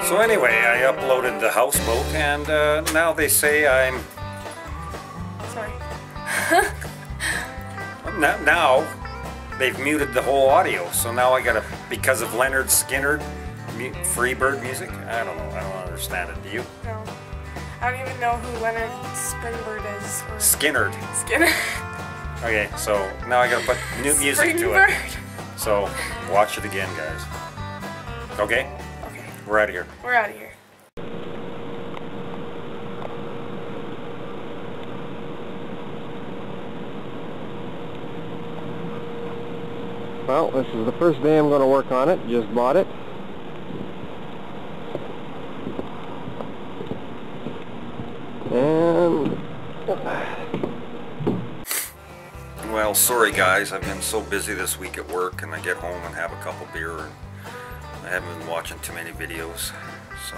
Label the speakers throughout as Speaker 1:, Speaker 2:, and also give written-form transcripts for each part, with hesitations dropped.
Speaker 1: So anyway, I uploaded the Houseboat, and now they say I'm...
Speaker 2: Sorry.
Speaker 1: Now they've muted the whole audio, so now I gotta, because of Leonard Skinner, Freebird music. I don't know. I don't understand it. Do you?
Speaker 2: No. I don't even know who Leonard Springbird is. Or
Speaker 1: Skinner.
Speaker 2: Skinner.
Speaker 1: Okay, so now I gotta put new music to it. So watch it again, guys. Okay?
Speaker 2: Okay.
Speaker 1: We're out of here.
Speaker 2: We're out of here.
Speaker 3: Well, this is the first day I'm going to work on it. Just bought it. And...
Speaker 1: Well, sorry guys, I've been so busy this week at work, and I get home and have a couple beer, and I haven't been watching too many videos, so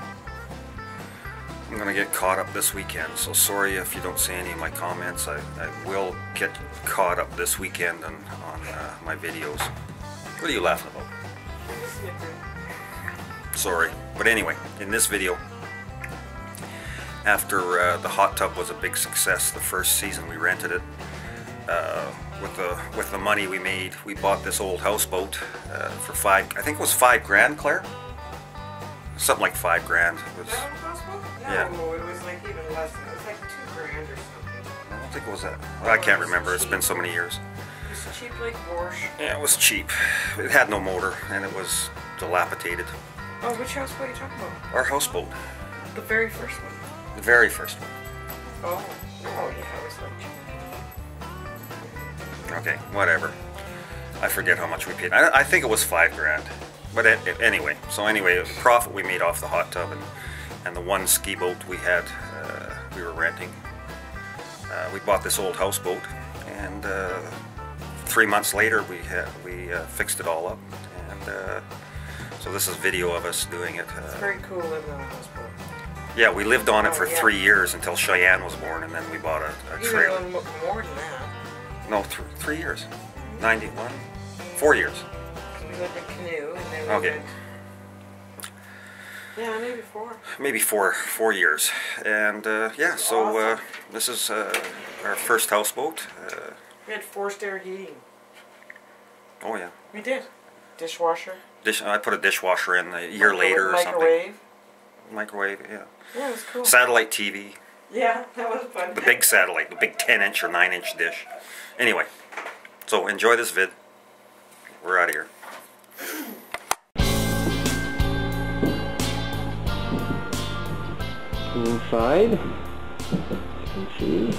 Speaker 1: I'm gonna get caught up this weekend. So sorry if you don't see any of my comments. I will get caught up this weekend on my videos. What are you laughing about? Sorry, but anyway, in this video, after the hot tub was a big success the first season we rented it, with the money we made, we bought this old houseboat for I think it was $5 Claire? Something like $5 grand. It was,
Speaker 4: yeah. No, it was like even less than, it was like $2 grand or something.
Speaker 1: I don't think it was that. Well, I can't remember, it's been so many years.
Speaker 4: It was cheap like Porsche.
Speaker 1: Yeah, it was cheap. It had no motor, and it was dilapidated.
Speaker 4: Oh, which houseboat are you talking about?
Speaker 1: Our houseboat.
Speaker 4: The very first one?
Speaker 1: The very first one.
Speaker 4: Oh, yeah, it was like cheap.
Speaker 1: Okay, whatever. I forget how much we paid. I think it was $5 grand. But anyway, the profit we made off the hot tub and the one ski boat we had, we were renting. We bought this old houseboat, and 3 months later we fixed it all up, and so this is video of us doing it.
Speaker 4: It's very cool living on a houseboat.
Speaker 1: Yeah, we lived on it for 3 years until Cheyenne was born, and then we bought a trailer.
Speaker 4: Even more than that.
Speaker 1: No, 3 years. 91? 4 years.
Speaker 4: We lived in canoe, and then we
Speaker 1: Okay.
Speaker 4: went... Yeah, maybe 4.
Speaker 1: Maybe 4 years. And yeah, so
Speaker 4: Awesome.
Speaker 1: this is our first houseboat.
Speaker 4: We had forced air heating.
Speaker 1: Oh yeah.
Speaker 4: We did. Dishwasher.
Speaker 1: I put a dishwasher in a year later or something.
Speaker 4: Microwave.
Speaker 1: Microwave, yeah.
Speaker 4: Yeah, it was cool.
Speaker 1: Satellite TV.
Speaker 4: Yeah, that was fun.
Speaker 1: The big satellite, the big 10-inch or 9-inch dish. Anyway, so enjoy this vid. We're out of here.
Speaker 3: inside, as you can see,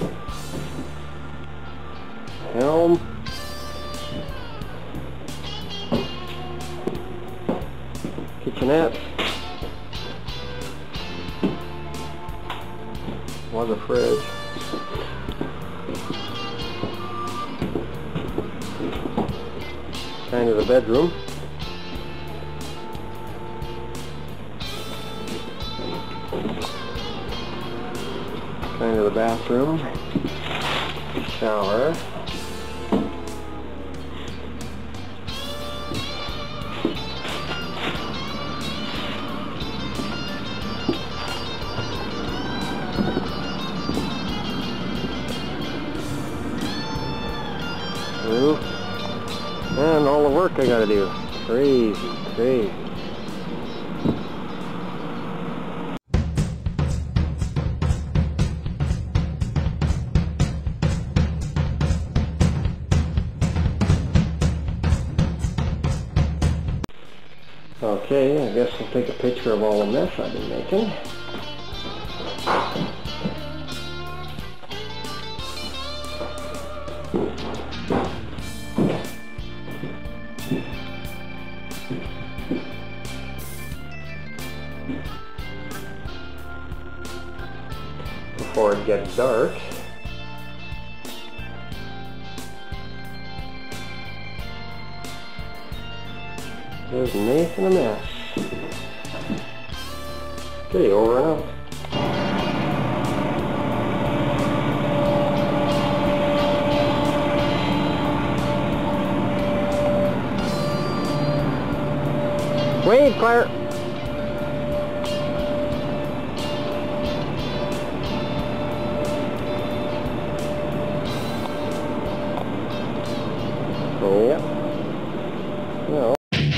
Speaker 3: helm, kitchenette, was a fridge, kind of the bedroom. Kind of the bathroom, shower, roof, and all the work I gotta do. Crazy, crazy. Okay, I guess we'll take a picture of all the mess I've been making. Before it gets dark. There's Nathan a mess. Okay, over and out. Wave, Claire! Yep. Well.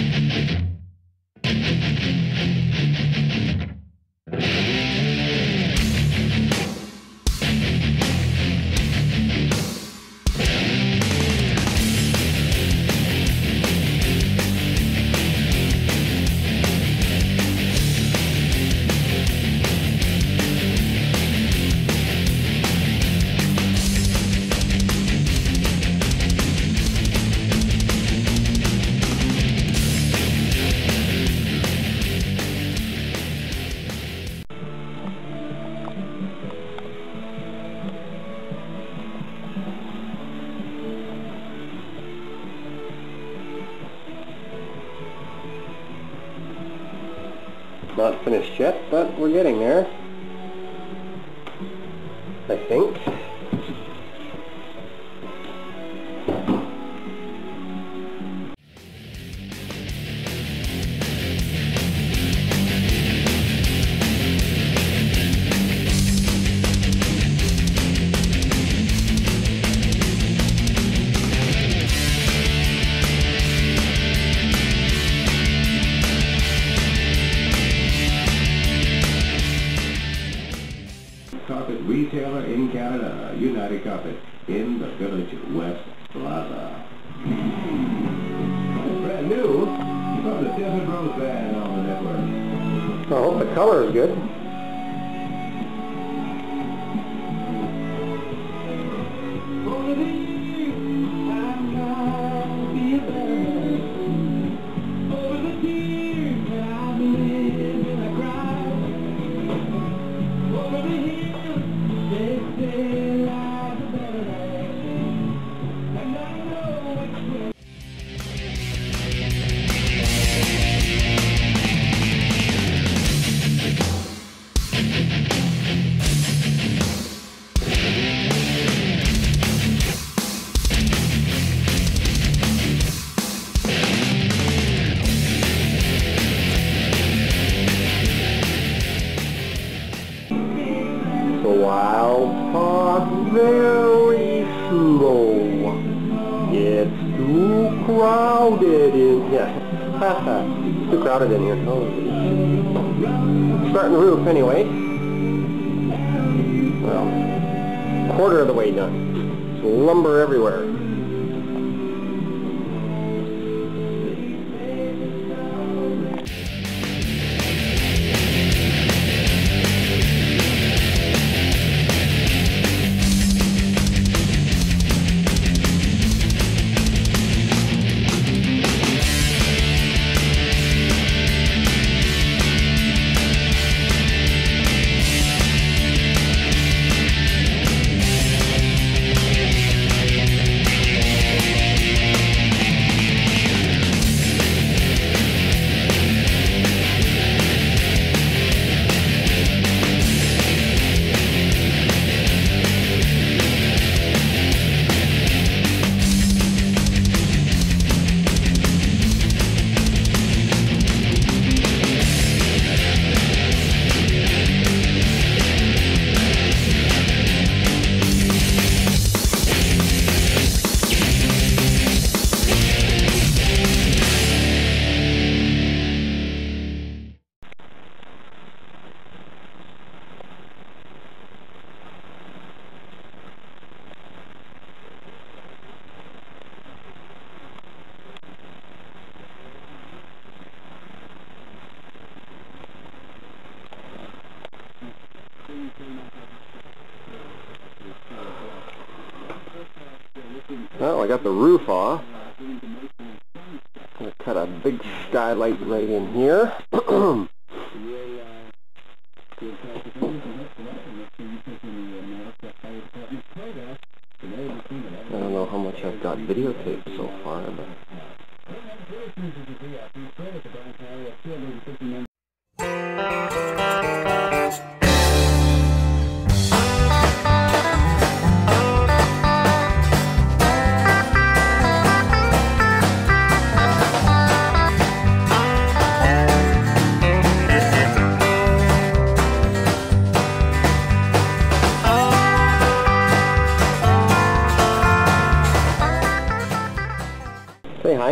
Speaker 3: Not finished yet, but we're getting there, I think.
Speaker 5: Carpet retailer in Canada, United Carpet, in the Village West Plaza. Brand new from the Desert Rose Band on the network.
Speaker 3: I hope the color is good. Wild Park very slow. It's too crowded in here. It's too crowded in here. Oh. Starting the roof anyway. Well, quarter of the way done. There's lumber everywhere. Well, I got the roof off. I'm going to cut a big skylight right in here. I don't know how much I've got videotaped so far, but...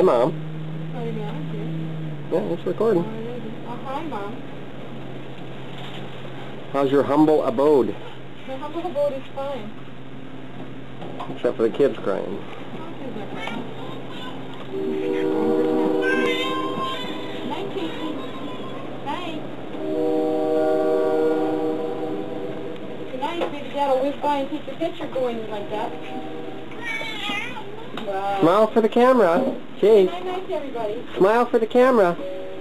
Speaker 3: Hi, Mom.
Speaker 2: Hi, Mom.
Speaker 3: Yeah, it's recording.
Speaker 2: Oh, hi, Mom.
Speaker 3: How's your humble abode?
Speaker 2: The humble abode is fine.
Speaker 3: Except for the kids crying.
Speaker 2: Night, Casey. Night. Good night. Maybe Dad will whiz by and take the picture going like that. Wow.
Speaker 3: Smile for the camera. Chase.
Speaker 2: Night, night, everybody.
Speaker 3: Smile for the camera.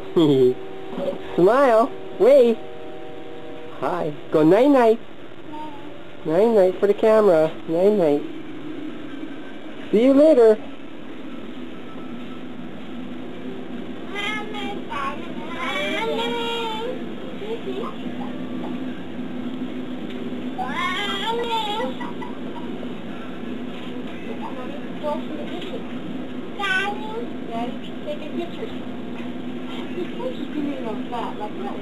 Speaker 3: Smile. Wave. Hi. Go night-night. Night-night for the camera. Night-night. See you later.
Speaker 2: Daddy, taking pictures. These pictures do me like that, like that.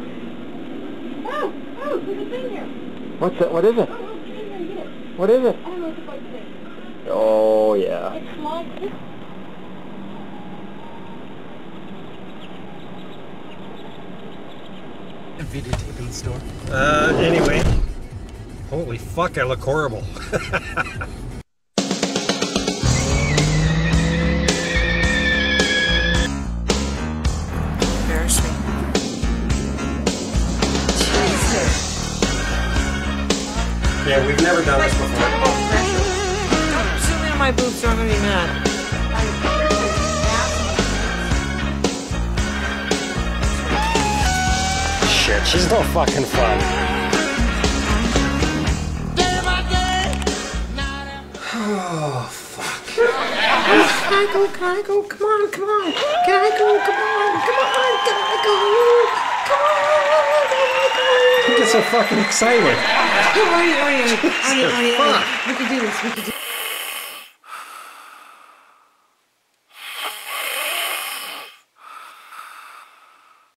Speaker 2: Oh, there's a thing here.
Speaker 3: What's that? What is it?
Speaker 2: Oh, get in there and get it.
Speaker 3: What is it?
Speaker 2: I don't know what the fuck it is.
Speaker 3: Oh, yeah.
Speaker 2: It's small.
Speaker 6: Videotape in the store. Anyway. Holy fuck, I look horrible.
Speaker 4: Embarrassing.
Speaker 6: Yeah, we've never done this before.
Speaker 4: Don't zoom in on my boobs or I'm gonna be mad.
Speaker 6: Shit, she's no fucking fun. Oh, fuck.
Speaker 4: Can I go? Can I go? Come on, come on. Can I go? Come on, come on. Can I go? Come on.
Speaker 6: You get so fucking excited.
Speaker 4: Arnie, we can do this. We can do